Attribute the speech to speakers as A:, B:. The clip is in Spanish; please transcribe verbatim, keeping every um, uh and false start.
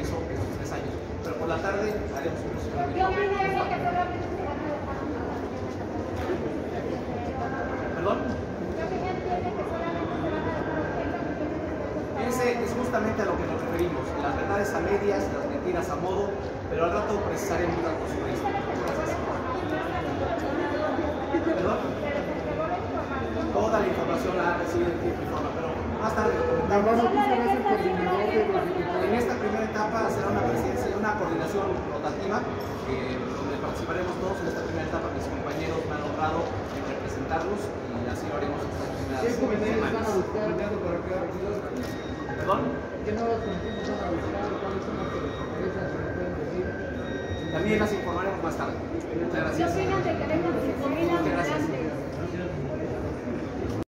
A: proceso estos tres años. Pero por la tarde haremos un posicionamiento. ¿Perdón? Ese es justamente a lo que nos referimos, las verdades a medias, las mentiras a modo, pero al rato precisaremos datos sobre esto. Gracias. ¿Perdón? Toda la información la ha recibido en tiempo y forma, pero más tarde lo comentamos. En esta primera etapa será una presidencia, una coordinación rotativa, eh, donde participaremos todos en esta primera etapa. Mis compañeros me han honrado en representarlos y así lo haremos en estas primeras semanas. ¿Perdón?
B: ¿Qué nuevos conjuntos van a buscar? ¿Cuáles son las que les interesan? ¿Se me pueden decir?
A: También las informaremos más tarde. Muchas gracias.
C: ¿Qué opinan de que vengan sin comida?
A: Muchas gracias.